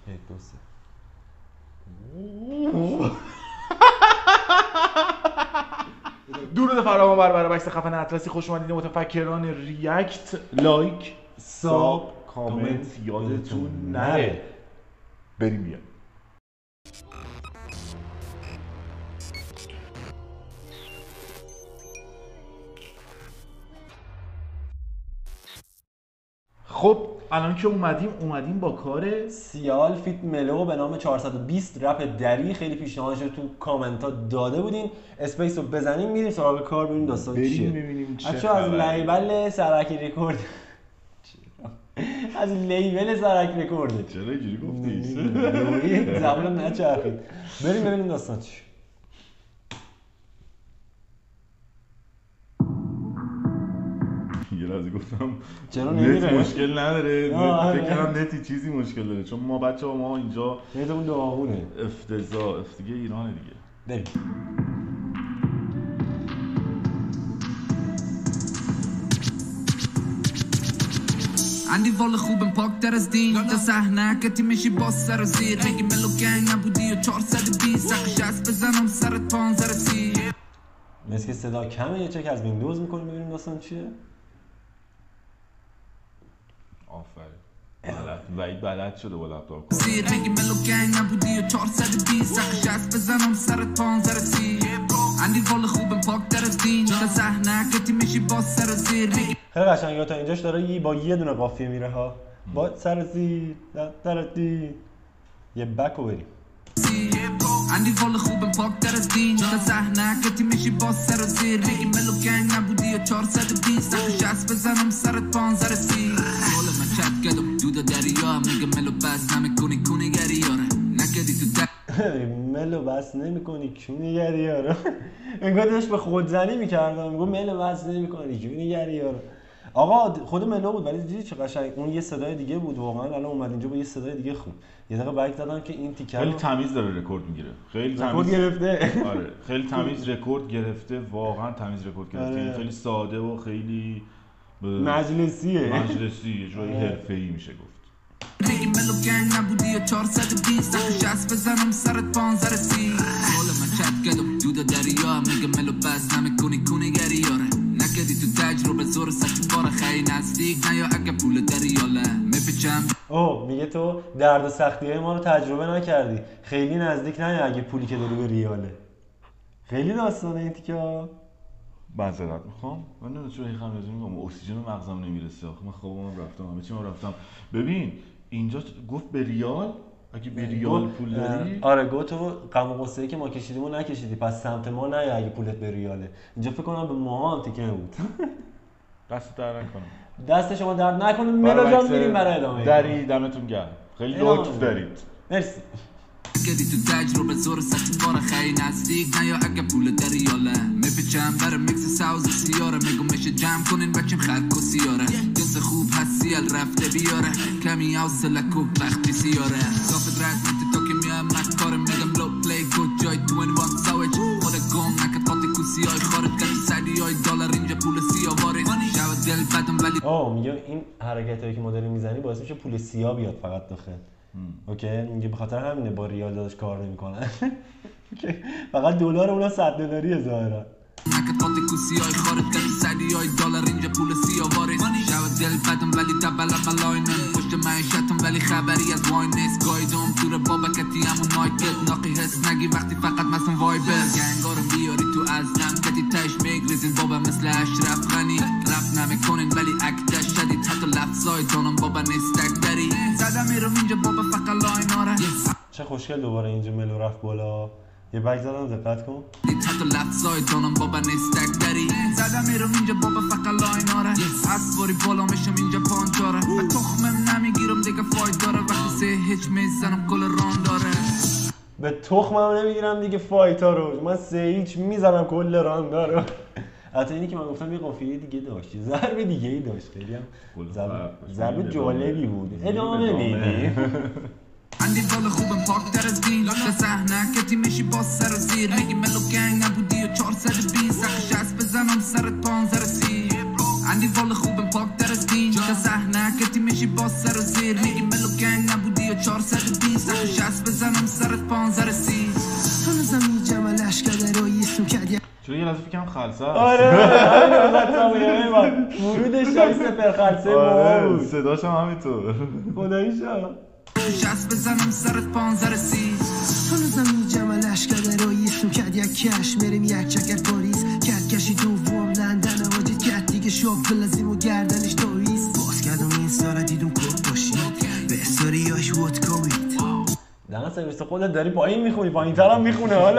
1 2 3 درود فراوان بر بکس خفن اطلسی. خوش اومدید متفکران ریاکت. لایک ساب کامنت یادتون نره. بریم بیا. خب الان که اومدیم با کار سیال فیت ملو به نام 420 رپ دری. خیلی پیشنهادش رو تو کامنت ها داده بودین. اسپیس رو بزنیم میریم سراغ کار ببینیم داستان چیه. ببینیم چه بچه‌ها از لیبل سرک رکورد از لیبل سرک رکورد. چرا اینجوری گفتی؟ زبونم نچرخید. بریم ببینیم داستان چیه. یه لحظه گفتم چرا نمیره؟ مشکل نداره. فکر کنم نتی چیزی مشکل داره چون ما اینجا نتمون داغونه. افتضاح دیگه ایرانه دیگه. بریم. عندي فال خوبم پاک در از دین تا صحنه کتی میشی باز سر و زیر میگی ملو گنگ نبودی و 420 سقش هست بزنم سرت 15 سی. مثل که صدا کمه یه چک از ویندوز میکنیم ببینیم داستان چیه. آفرین بلد شده با لپتاپ زیر میگی ملو گنگ نبودی و 420 سقش هست بزنم سرت 15 سی. عندي فال خوبم پاک در از دین تا صحنه کتی میشی باز سر و زیر میگی خیلی قشنگه تا اینجاش داره با یه دونه قافیه میره ها. با سر زیر درتی یه بکو بریم. عندي فال خوبم پاک در از دین تا صحنه کتی میشی باز سر و زیر میگی ملو گنگ نبودی و 420 سقش هست بزنم سرت 15 سی. حال من چت گلو دود دریا میگه ملو بس نمیکنی کونه گری یاره نکدی تو ملو بس نمیکنی کونه گری یاره. انگار داشت به خودزنی میکردم میگم ملو بس نمیکنی کونه گری یاره. آقا خود ملو بود ولی دیدی چه قشنگ اون یه صدای دیگه بود واقعا. الان اومد اینجا با یه صدای دیگه خون. یه دقیقه بک دادم که این تیکر خیلی تمیز داره رکورد میگیره. خیلی تمیز گرفته. آره خیلی تمیز رکورد گرفته. واقعا تمیز رکورد گرفته. آره. خیلی ساده و خیلی مجلسی یه جوری حرفه‌ای میشه گفت. میگی ملو گنگ نبودی و 420 سقش هست بزنم سرت 15 سی. حال من چت گلو دود دریا میگه ملو بس نمیکنی کونه گری یاره نکدی تو تجربه زور سخت بار خیلی نزدیک نیا اگه پول دریاله میپیچم. میگه تو درد و سختی‌های ما رو تجربه نکردی خیلی نزدیک نیا اگه پولی که داری به ریاله. خیلی داستانه این تیکا. معذرت میخوام. من نمیدونم چرا هی خمیازه میگم اکسیژن مغزم نمیرسه. آخه من خوابم رفتم همه چیمو رفتم. ببین اینجا گفت به ریال. اگه به ریال پول داری آره گفت تو غم و غصه‌ای که ما کشیدیم و نکشیدی پس سمت ما نه اگه پولت به ریاله. اینجا فکر کنم به ما هم تیکه بود. دست در نکنم. دست شما درد نکنه. ملو جان میریم برای ادامه. دری دمتون گرم. خیلی لطف دارید. مرسی. کدی تو تجربه زور سخت بار خیلی نزدیک نیا اگه پول دریاله میپیچم برای میکس ساوز سیاره میگم میشه جمع کنین بچیم خلق و سیاره جنس خوب هستی رفته بیاره کمی حوصله کو وقتی سیاره صافت رسمت تو که میام مکارم میگم لو پلی گود جای 21 ساوج خود گم نکت قاطی کوسی های خارج کردی سدی های دلار اینجا پول سیاه وارد شود دل بدم ولی میگه این حرکت هایی که ما داریم میزنی باعث میشه پول سیاه بیاد فقط داخل. اوکی میگه به خاطر همینه با ریال داداش کار نمیکنن. فقط دلار اونا 100 دلاریه ظاهرا. نکت قاطی کوسی های خارج کردی سدی های دلار اینجا پول سیاه وارد شود دل بدم ولی دبل ملاینم پشت معیشتم ولی خبری از واین نیست گایدم دور بابکتی همون مایکت ناقی حس نگی وقتی فقط مثلا وایبر گنگارم بیاری تو ازدم کتی تش میگریزین بابا مثل اشرف غنی رپ نمیکنین ولی اکتش شدید حتی لفظای دانم بابا نیستک داری زدم میرم اینجا بابا فقط لایناره. چه خوشگل دوباره اینجا ملو رفت بالا. یه بک زدم دقت کن. حتی لفظای دانم بابا نیستک داری زدم میرم اینجا بابا فقط لایناره اسواری بالا میشم اینجا پانچاره و تخمم نمیگیرم دیگه فاید داره وقتی سه هیچ میزنم کل ران داره به تخمم نمیگیرم دیگه فایتا رو من سه هیچ میزنم کل ران داره. حتی اینی که من گفتم یه قافیه دیگه داشت ضرب دیگه ای داشت. خیلی هم ضرب جالبی بود. ادامه میدی. عندي فال خوبم پاک در از دین تا صحنه کتی میشی باز سر و زیر میگی ملو گنگ نبودی و 420 سقش هست بزنم سرت 15 سی. عندي فال خوبم پاک در از دین تا صحنه کتی میشی باز سر و زیر میگی ملو گنگ نبودی و 420 وقتی 20 نشو 60 بزنم سرت 15 رسید هنوزم میجم لشکر رو یسم کردی چرا یه لحظه فکرم خلصه است؟ آره همین واسه میاد ورود شای سپر خلصه آره صداش هم همینطور خداییشا 60 بزنم سرت 15 رسید هنوزم میجم لشکر رو یسم کردی کش میریم یک چکر پاریس کشی دوم لندن واجد کرد دیگه شب بلزیم و گردنش تویست باز کردم این سارا دیدم کب باشی به استوریاش وودکاوید دهن سرویس خودت داری پایین میخونی پایین تر هم میخونه حالا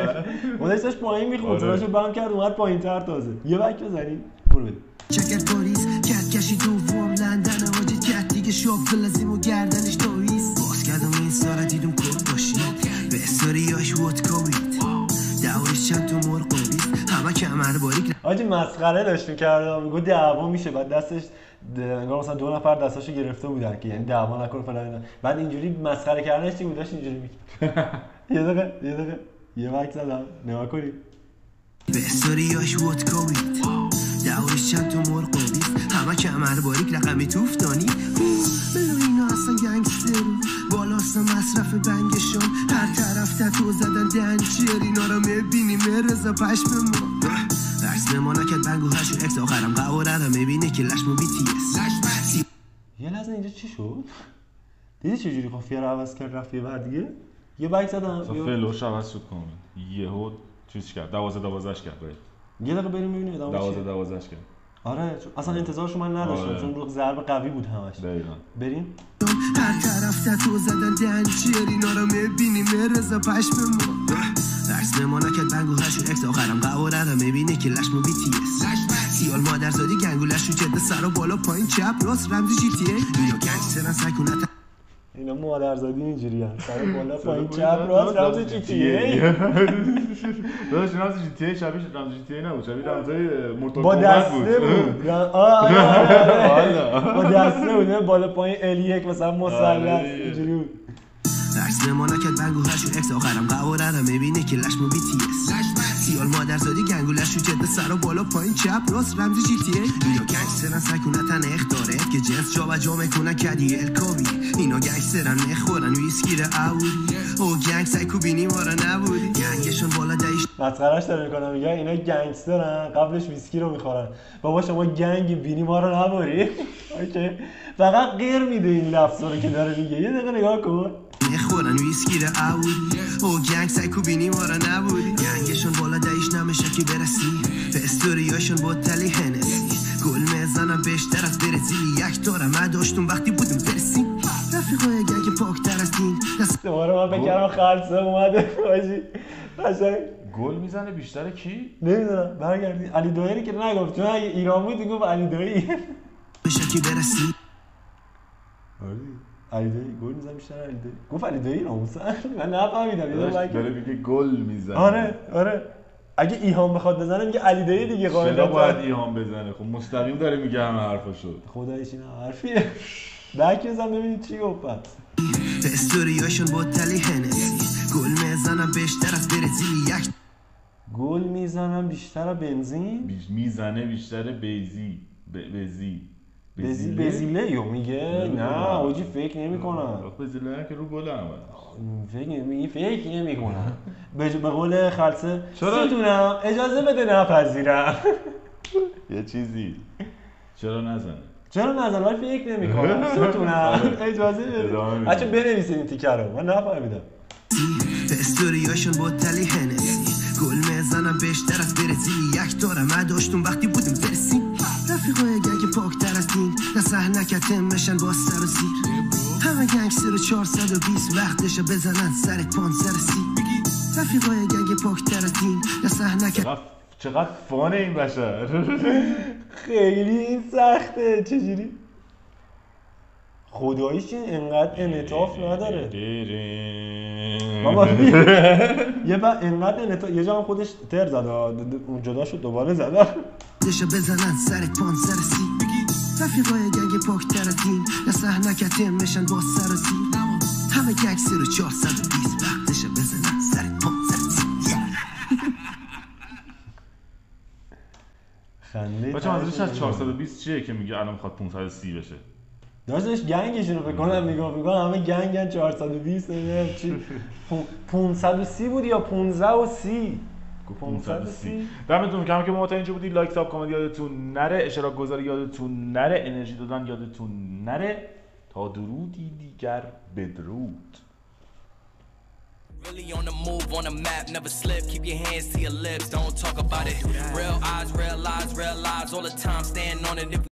خودش داشت پایین میخونه صداشو بم کرد اومد پایین تر تازه یه بک بزنی برو بده چکر پاریس کشی دوم لندن واجد کرد دیگه شب بلزیم و گردنش تویست باز کردم این سارا دیدم کب باشی به استوریاش وودکاوید دعوایش چند تو مرغابیست همه کمر باریک آجی مسخره داشت می‌کردم میگه دعوا میشه بعد دستش انگار مثلا 2 نفر دستاشو گرفته بودن که یعنی دعوا نکنه فلان اینا بعد اینجوری مسخره کردنش چی بود داشت اینجوری می‌کرد یه دقیقه یه وقت زدم نگاه کنید به استوریاش وودکاوید دعوایش چند تو مرغابیست همه کمر باریک رقمی توفتانی بلو اینا اصلا گنگستر بالاست مصرف بنگشان هر طرف تتو زدن دنچر اینا رو میبینی مرزا پشم ما درس ما نکرد بنگو هشو اکس آخرم قواره رو میبینه که لشمو بی تی اس یه لحظه اینجا چی شد؟ دیدی چجوری خافیه رو عوض کرد رفت یه بر دیگه؟ یه بک زدم فلوش عوض شد کامل یهو چیز کرد 12 کرد یه دقیقه بریم ببینیم ادامه چیه 12 کرد آره اصلا انتظارشو من نداشتم چون رو ضرب قوی بود همش دقیقاً بریم هر طرف تتو زدن دنچر اینا رو میبینی مرزا پشم ما درس ما نکرد بنگو هشو اکس آخرم قواره رو میبینه که لشمو بی تی اس سیال مادر زادی گنگولش رو جده سر و بالا پایین چپ راست رمزی جی تی ای اینا گنگسترن سکونت اینا مادرزادی اینجوری هم سر بالا پایین چپ راست رمز جی تی ای داشت رمز جی تی ای شبیه رمز جی تی ای نبود شبیه رمزای مرتضی با دسته بود با دسته بود بالا پایین ال1 مثلا مثلث اینجوری بود درس ما نکرد بنگو هشو اکس آخرم قواره رو میبینه که لشمو بی تی اس سیال مادر زادی گنگولش رو جده سر و بالا پایین چپ راست رمزی جی تی ای اینا گنگسترن سکونتن اختاره که جنس جا و جا میکنن کدی الکاوی اینا گنگسترن میخورن ویسکی رو اولی او گنگ سایکو بینی ما رو نبودی گنگشون بالا دایش مسخرهش داره میکنم میگه اینا گنگسترن قبلش ویسکی رو میخورن بابا شما گنگ بینی ما رو نبری اوکی فقط غیر میده این لفظا رو که داره میگه یه دقیقه نگاه کن میخورن ویسکی رو اولی او گنگ سایکو بینی ما رو نبودی گنگشون بالا دایش نمیشه که برسی به استوریاشون با تلی هنسی گل میزنم بیشتر از برزیلی یک دارم نداشتم وقتی بودم برسیم رفیقای گنگ پاکتر از دین دوباره من بکرم خلصه اومده باشی قشنگ گل میزنه بیشتر کی؟ نمیدونم برگردی علی دایی که نگفت چون اگه ایران بود گفت علی دایی میشه که برسی علی دایی گل میزنه بیشتر علی دایی گفت علی دایی ناموسن من نفهمیدم داره میگه گل میزنه آره اگه ایهام بخواد بزنه میگه علی دایی دیگه قاعدتا چرا باید ایهام بزنه خب مستقیم داره میگه همه حرفاشو خداییش این حرفیه بک بزن ببینید چی گفت پس به استوریاشون با تلی هنسی گل میزنم بیشتر از برزیلی یک گل میزنم بیشتر از بنزین میزنه بیشتر بزیله یو میگه نه اوجی فکر نمی‌کنم بزیله که رو گل عمل فکر نمی‌کنم به قول خلصه ستونم اجازه بده نپذیرم یه چیزی چرا نزنه ولی فکر نمی‌کنم ستونم اجازه بده بچه بنویسید این تیکه رو من نفهمیدم به استوریاشون با تلی هنسی گل میزنم بیشتر از برزیلی یک دارم نداشتم وقتی بودم برسیم رفیقای گنگ پاکتر از دین نه صحنه کتم میشن با سر و زیر همه گنگستر رو 420 وقتشه بزنن سرت 15 سی رفیقای گنگ پاکتر از دین نه صحنه چقدر فانه این بشر خیلی این سخته چجوری خداییش این انقدر انعطاف نداره بابا یه بار انقدر انعطاف یه جا هم خودش تر زد اون جدا شد دوباره زد دشه بزنن سرت 15 سی رفیقای گنگ پاکتر از دین نه صحنه کتم میشن با سر و زیر همه گنگستر رو 420 وقتشه بزنن سرت 15 سی خنده بچه منظورش از 420 چیه که میگه الان میخواد 530 بشه داشتش گنگشون رو فکر کنم میگم همه گنگن 420 چی 530 بود یا 1530 530. دمتون گرم که ما تا اینجا بودید. لایک ساب کامنت یادتون نره، اشتراک گذاری یادتون نره، انرژی دادن یادتون نره. تا درودی دیگر بدرود. Really on the move, on the map, never slip. Keep your hands to your lips, don't talk about it. Real eyes, real lies all the time. Stand on it.